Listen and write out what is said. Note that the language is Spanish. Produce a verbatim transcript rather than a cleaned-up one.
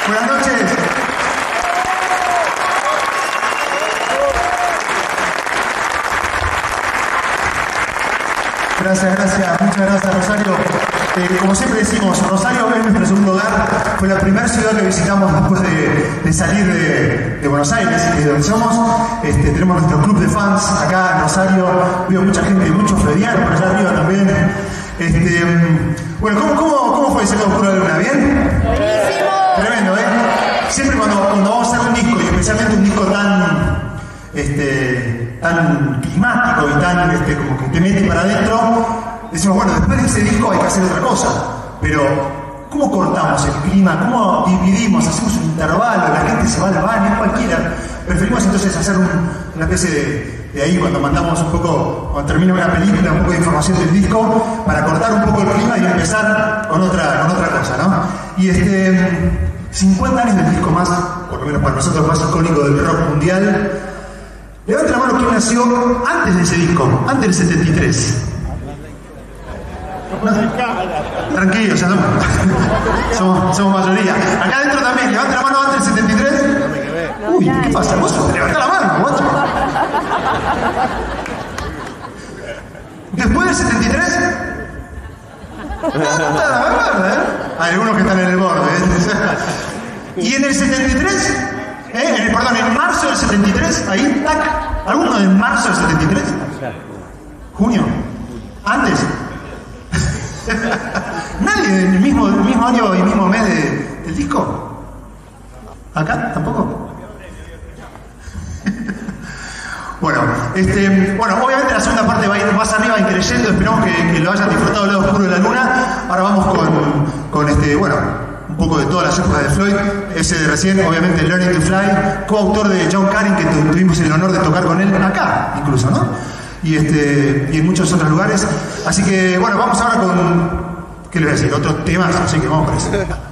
Buenas noches. Gracias, gracias, muchas gracias, Rosario. Eh, como siempre decimos, Rosario es nuestro segundo hogar, fue la primera ciudad que visitamos después de, de salir de, de Buenos Aires, que es de donde somos. Este, tenemos nuestro club de fans acá en Rosario, veo mucha gente, muchos ferianos por allá arriba también. Este, bueno, ¿cómo, cómo, cómo fue ese Oscuro de la Luna? ¿Bien? ¡Buenísimo! Tremendo, ¿eh? Siempre cuando, cuando vamos a hacer un disco, y especialmente un disco tan, este, tan climático y tan, este, como que te mete para adentro, decimos, bueno, después de ese disco hay que hacer otra cosa. Pero, ¿cómo cortamos el clima? ¿Cómo dividimos? Hacemos un intervalo, la gente se va al baño, cualquiera. Preferimos entonces hacer un, una especie de, de ahí, cuando mandamos un poco, cuando termina una película, un poco de información del disco, para cortar un poco el clima y empezar con otra, con otra cosa, ¿no? Y este, cincuenta años del disco más, por lo menos para nosotros, más icónico del rock mundial. Levante la mano quién nació antes de ese disco, antes del setenta y tres. No, tranquilo, ya somos, somos, somos mayoría. Acá adentro también, levante la mano antes del setenta y tres. Uy, ¿qué pasa? Vos levanta la mano, guacho. Después del setenta y tres. Hay algunos que están en el borde, ¿eh? Y en el setenta y tres, ¿eh? en el, perdón, en marzo del setenta y tres, ahí, tac. ¿Alguno en marzo del setenta y tres? ¿Junio? ¿Antes? ¿Nadie del mismo, del mismo año y mismo mes de, del disco? ¿Acá? ¿Tampoco? Bueno, este, bueno, obviamente la segunda parte va a ir más arriba, increyendo. Esperamos que, que lo hayan disfrutado el lado oscuro de la luna. Ahora vamos con, con este, bueno, un poco de todas las épocas de Floyd. Ese de recién, obviamente, Learning to Fly, coautor de John Carin, que tu, tuvimos el honor de tocar con él acá, incluso, ¿no? Y, este, y en muchos otros lugares. Así que, bueno, vamos ahora con, ¿qué les voy a decir? Otros temas, así que vamos por eso.